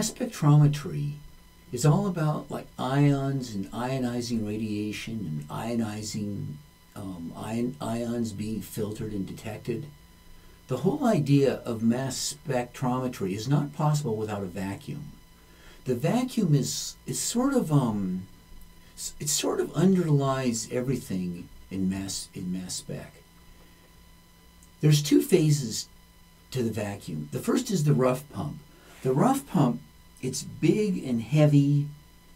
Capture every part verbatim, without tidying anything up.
mass spectrometry is all about like ions and ionizing radiation and ionizing um, ion, ions being filtered and detected. The whole idea of mass spectrometry is not possible without a vacuum. The vacuum is is sort of um, it sort of underlies everything in mass in mass spec. There's two phases to the vacuum. The first is the rough pump. The rough pump, it's big and heavy,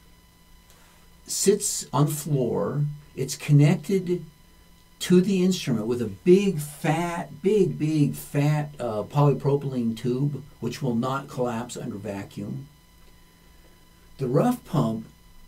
sits on the floor, it's connected to the instrument with a big fat, big, big fat uh, polypropylene tube, which will not collapse under vacuum. The rough pump,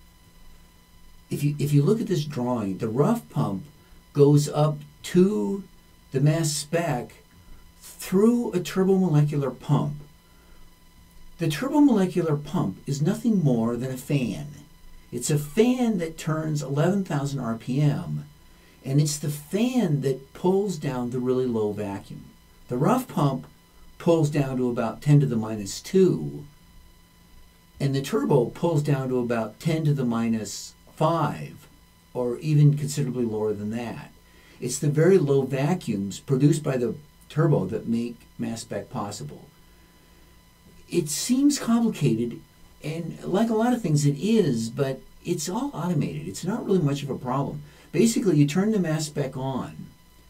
if you, if you look at this drawing, the rough pump goes up to the mass spec through a turbomolecular pump. The turbomolecular pump is nothing more than a fan. It's a fan that turns eleven thousand R P M, and it's the fan that pulls down the really low vacuum. The rough pump pulls down to about ten to the minus two, and the turbo pulls down to about ten to the minus five, or even considerably lower than that. It's the very low vacuums produced by the turbo that make mass spec possible. It seems complicated, and like a lot of things it is, but it's all automated. It's not really much of a problem. Basically, you turn the mass spec on.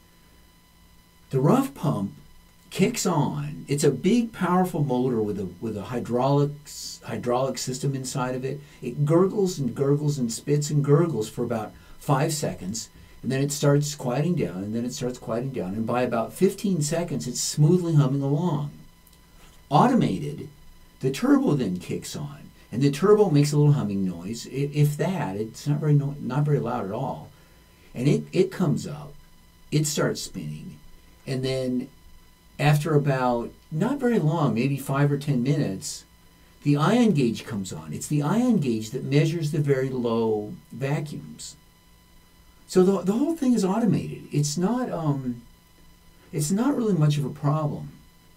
The rough pump kicks on. It's a big, powerful motor with a with a hydraulics hydraulic system inside of it. It gurgles and gurgles and spits and gurgles for about five seconds, and then it starts quieting down, and then it starts quieting down, and by about fifteen seconds, it's smoothly humming along. Automated, the turbo then kicks on, and the turbo makes a little humming noise. If that, it's not very no, not very loud at all, and it it comes up, it starts spinning, and then after about not very long, maybe five or ten minutes, the ion gauge comes on. It's the ion gauge that measures the very low vacuums. So the the whole thing is automated. It's not um, it's not really much of a problem.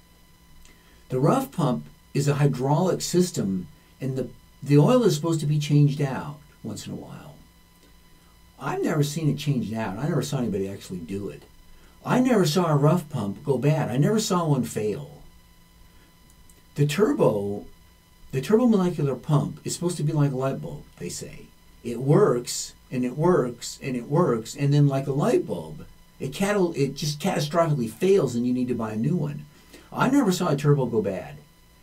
The rough pump is a hydraulic system, and the, the oil is supposed to be changed out once in a while. I've never seen it changed out. I never saw anybody actually do it. I never saw a rough pump go bad. I never saw one fail. The turbo, the turbomolecular pump is supposed to be like a light bulb, they say. It works, and it works, and it works, and then like a light bulb, it, catal it just catastrophically fails and you need to buy a new one. I never saw a turbo go bad.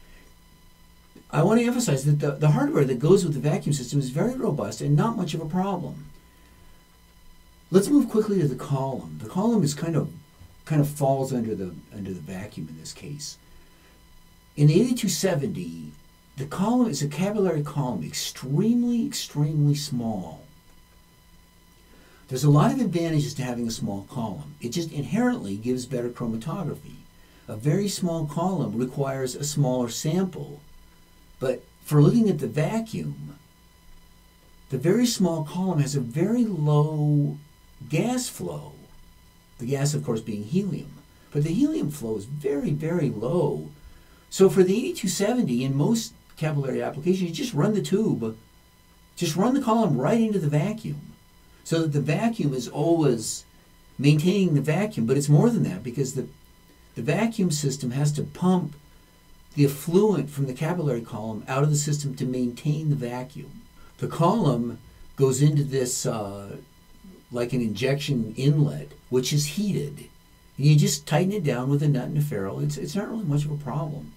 I want to emphasize that the, the hardware that goes with the vacuum system is very robust and not much of a problem. Let's move quickly to the column. The column is kind of kind of falls under the under the vacuum in this case. In the eighty-two seventy, the column is a capillary column, extremely, extremely small. There's a lot of advantages to having a small column. It just inherently gives better chromatography. A very small column requires a smaller sample, but for looking at the vacuum, the very small column has a very low gas flow. The gas, of course, being helium. But the helium flow is very, very low. So for the eighty-two seventy, in most capillary applications, you just run the tube, just run the column right into the vacuum, so that the vacuum is always maintaining the vacuum. But it's more than that, because the, the vacuum system has to pump the effluent from the capillary column out of the system to maintain the vacuum. The column goes into this uh, like an injection inlet, which is heated. And you just tighten it down with a nut and a ferrule. It's, it's not really much of a problem.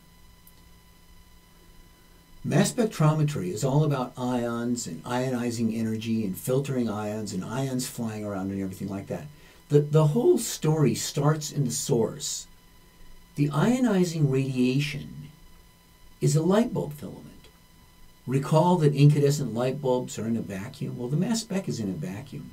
Mass spectrometry is all about ions and ionizing energy and filtering ions and ions flying around and everything like that. The, the whole story starts in the source. The ionizing radiation is a light bulb filament. Recall that incandescent light bulbs are in a vacuum. Well, the mass spec is in a vacuum.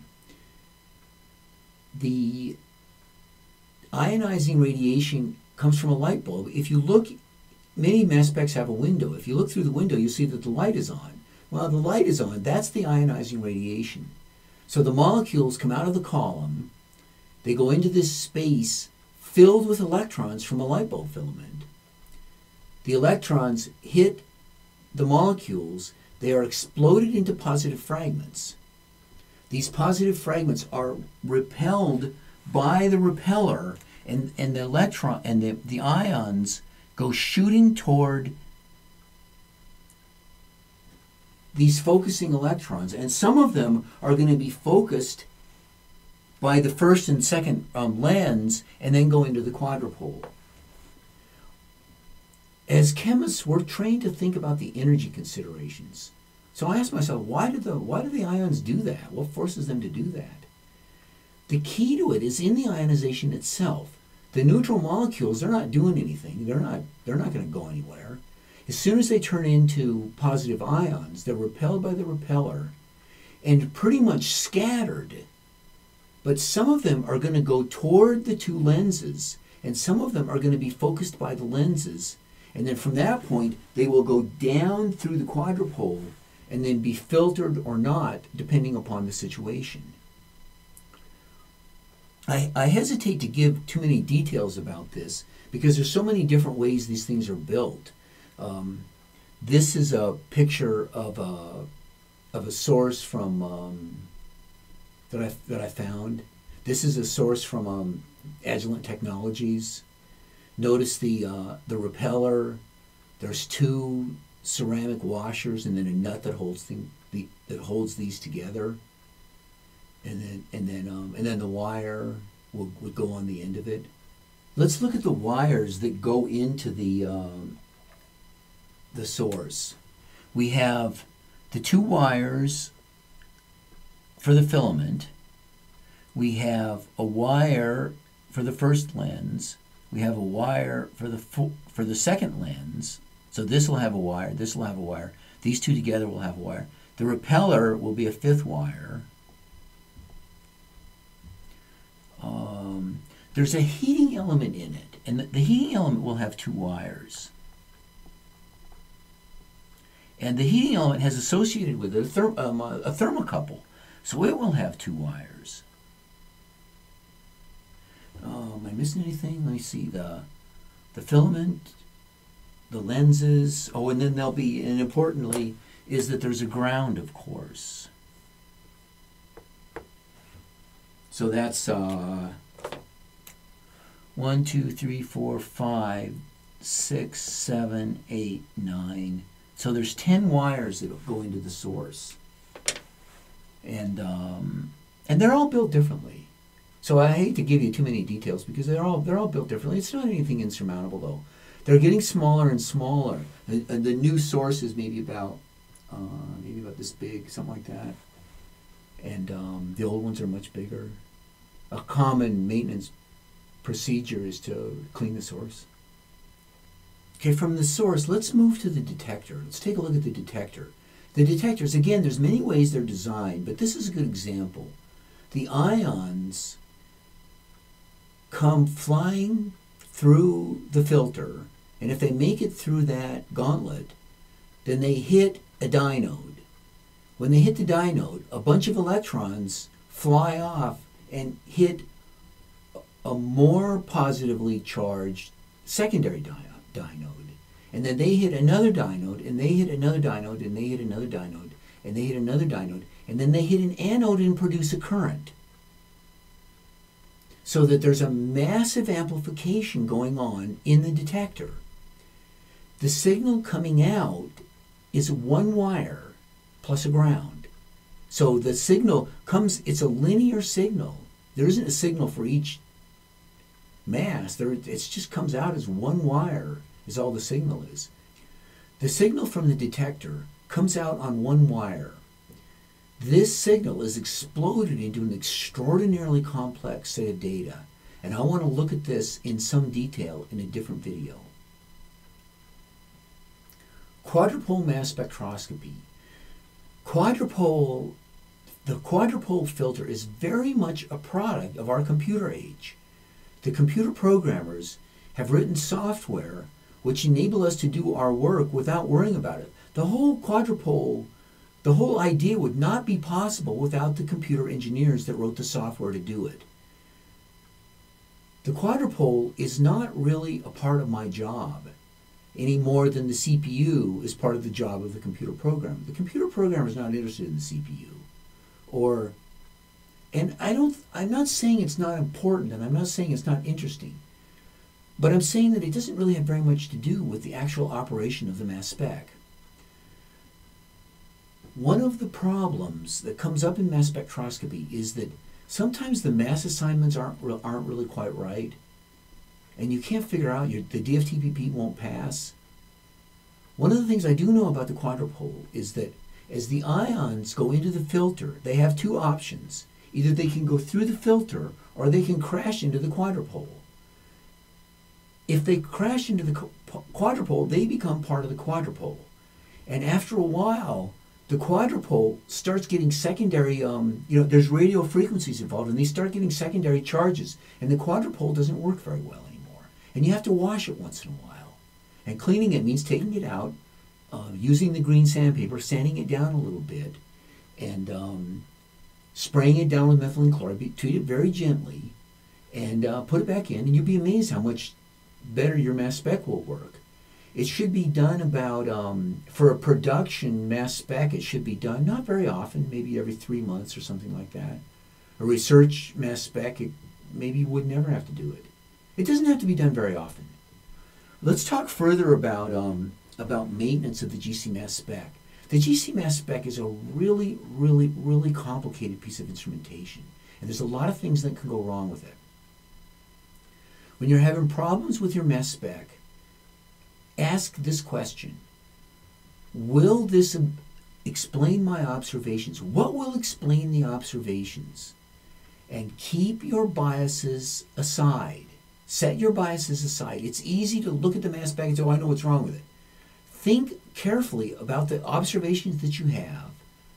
The ionizing radiation comes from a light bulb. If you look, many mass specs have a window. If you look through the window, you see that the light is on. Well, the light is on. That's the ionizing radiation. So the molecules come out of the column. They go into this space filled with electrons from a light bulb filament. The electrons hit the molecules, they are exploded into positive fragments. These positive fragments are repelled by the repeller, and, and the electron and the, the ions go shooting toward these focusing electrons, and some of them are going to be focused by the first and second um, lens and then go into the quadrupole. As chemists, we're trained to think about the energy considerations. So I asked myself, why do the why do the ions do that? What forces them to do that? The key to it is in the ionization itself. The neutral molecules, they're not doing anything. They're not they're not going to go anywhere. As soon as they turn into positive ions, they're repelled by the repeller and pretty much scattered. But some of them are going to go toward the two lenses, and some of them are going to be focused by the lenses. And then from that point, they will go down through the quadrupole and then be filtered or not, depending upon the situation. I, I hesitate to give too many details about this because there's so many different ways these things are built. Um, this is a picture of a, of a source from um, that I that I found. This is a source from um, Agilent Technologies. Notice the uh, the repeller. There's two ceramic washers and then a nut that holds thing, the that holds these together. And then and then um, and then the wire will would go on the end of it. Let's look at the wires that go into the um, the source. We have the two wires for the filament. We have a wire for the first lens. We have a wire for the fo- for the second lens. So this will have a wire, this will have a wire. These two together will have a wire. The repeller will be a fifth wire. Um, there's a heating element in it, and the, the heating element will have two wires. And the heating element has associated with it a, therm- um, a, a thermocouple, so it will have two wires. Oh, am I missing anything? Let me see. The the filament, the lenses. Oh, and then there'll be, and importantly, is that there's a ground, of course. So that's uh, one, two, three, four, five, six, seven, eight, nine. So there's ten wires that go into the source, and um, and they're all built differently. So I hate to give you too many details because they're all they're all built differently. It's not anything insurmountable though. They're getting smaller and smaller. The, the new source is maybe about uh, maybe about this big, something like that, and um, the old ones are much bigger. A common maintenance procedure is to clean the source. Okay, from the source, let's move to the detector. Let's take a look at the detector. The detectors, again, there's many ways they're designed, but this is a good example. The ions come flying through the filter, and if they make it through that gauntlet, then they hit a dynode. When they hit the dynode, a bunch of electrons fly off and hit a more positively charged secondary dynode. dynode. And then they hit another dynode, and they hit another dynode, and they hit another dynode, and they hit another dynode, and then they hit an anode and produce a current. So that there's a massive amplification going on in the detector. The signal coming out is one wire plus a ground. So the signal comes, it's a linear signal. There isn't a signal for each mass. There, it just comes out as one wire is all the signal is. The signal from the detector comes out on one wire. This signal is exploded into an extraordinarily complex set of data, and I want to look at this in some detail in a different video. Quadrupole mass spectroscopy. Quadrupole, the quadrupole filter is very much a product of our computer age. The computer programmers have written software which enable us to do our work without worrying about it. The whole quadrupole, the whole idea would not be possible without the computer engineers that wrote the software to do it. The quadrupole is not really a part of my job. any more than the C P U is part of the job of the computer programmer. The computer programmer is not interested in the C P U. Or, and I don't, I'm not saying it's not important, and I'm not saying it's not interesting, but I'm saying that it doesn't really have very much to do with the actual operation of the mass spec. One of the problems that comes up in mass spectroscopy is that sometimes the mass assignments aren't, aren't really quite right, and you can't figure out, your, the D F T P P won't pass. One of the things I do know about the quadrupole is that as the ions go into the filter, they have two options. Either they can go through the filter or they can crash into the quadrupole. If they crash into the quadrupole, they become part of the quadrupole. And after a while, the quadrupole starts getting secondary, um, you know, there's radio frequencies involved, and they start getting secondary charges. And the quadrupole doesn't work very well anymore. And you have to wash it once in a while. And cleaning it means taking it out, uh, using the green sandpaper, sanding it down a little bit, and um, spraying it down with methylene chloride. Treat it very gently, and uh, put it back in, and you'll be amazed how much better your mass spec will work. It should be done about, um, for a production mass spec, it should be done not very often, maybe every three months or something like that. A research mass spec, it, maybe you would never have to do it. It doesn't have to be done very often. Let's talk further about, um, about maintenance of the G C mass spec. The G C mass spec is a really, really, really complicated piece of instrumentation, and there's a lot of things that can go wrong with it. When you're having problems with your mass spec, ask this question: will this explain my observations? What will explain the observations? And keep your biases aside. Set your biases aside. It's easy to look at the mass spec and say, oh, I know what's wrong with it. Think carefully about the observations that you have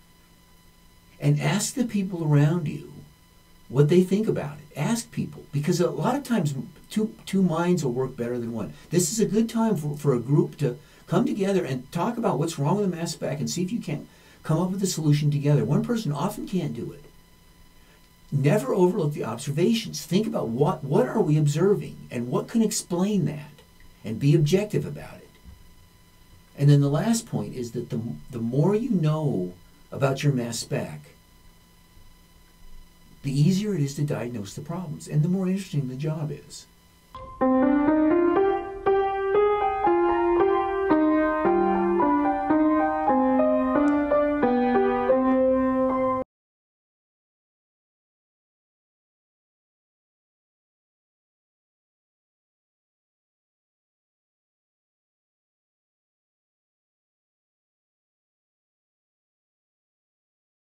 and ask the people around you what they think about it. Ask people, because a lot of times two, two minds will work better than one. This is a good time for, for a group to come together and talk about what's wrong with the mass spec and see if you can't come up with a solution together. One person often can't do it. Never overlook the observations. Think about what, what are we observing and what can explain that, and be objective about it. And then the last point is that the, the more you know about your mass spec, the easier it is to diagnose the problems, and the more interesting the job is.